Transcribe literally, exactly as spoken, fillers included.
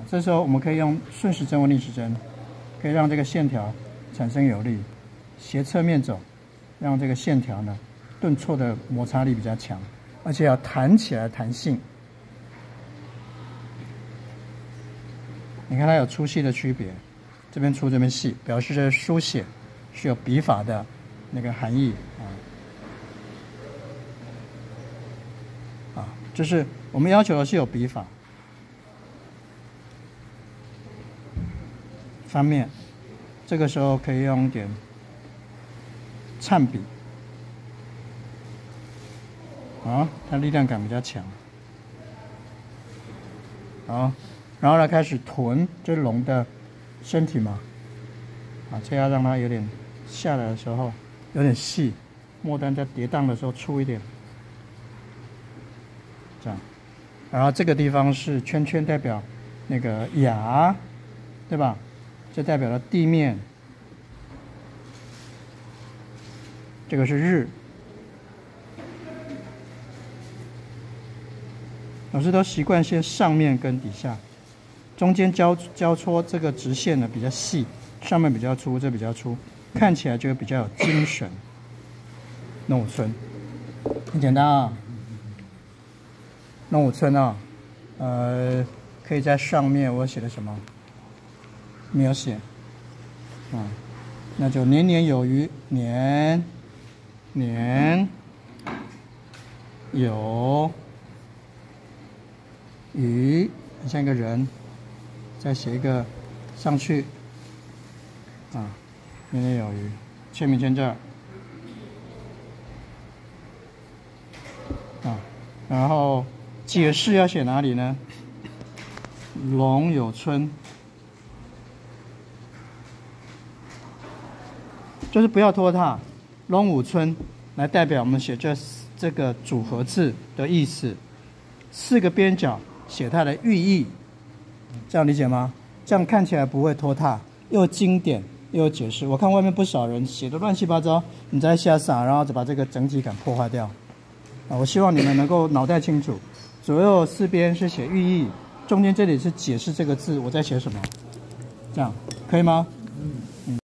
这时候我们可以用顺时针或逆时针，可以让这个线条产生有力，斜侧面走，让这个线条呢顿挫的摩擦力比较强，而且要弹起来弹性。你看它有粗细的区别，这边粗这边细，表示这书写是有笔法的那个含义啊。啊，就是我们要求的是有笔法。翻面，这个时候可以用一点颤笔，啊，它力量感比较强。好。然后呢，开始臀，这是龙的身体嘛，啊，这要让它有点下来的时候有点细，末端在跌宕的时候粗一点，这样。然后这个地方是圈圈，代表那个牙，对吧？这代表了地面，这个是日。老师都习惯先上面跟底下。中间交交错这个直线呢比较细，上面比较粗，这比较粗，看起来就会比较有精神。弄武村，很简单啊。弄武村啊，呃，可以在上面我写的什么？没有写，啊，那就年年有余，年年有余，很像一个人。再写一个上去，啊，年年有余，签名签这儿，啊，然后解释要写哪里呢？龙有春，就是不要拖沓，龙武春来代表我们写这这个组合字的意思，四个边角写它的寓意。这样理解吗？这样看起来不会拖沓，又经典又有解释。我看外面不少人写的乱七八糟，你在瞎撒，然后就把这个整体感破坏掉。啊，我希望你们能够脑袋清楚，左右四边是写寓意，中间这里是解释这个字我在写什么，这样可以吗？